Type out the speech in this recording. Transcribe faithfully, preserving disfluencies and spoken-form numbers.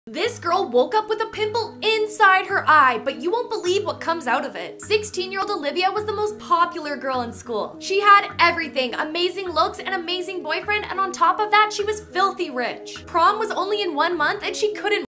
This girl woke up with a pimple inside her eye, but you won't believe what comes out of it. sixteen-year-old Olivia was the most popular girl in school. She had everything, amazing looks, an amazing boyfriend, and on top of that, she was filthy rich. Prom was only in one month and she couldn't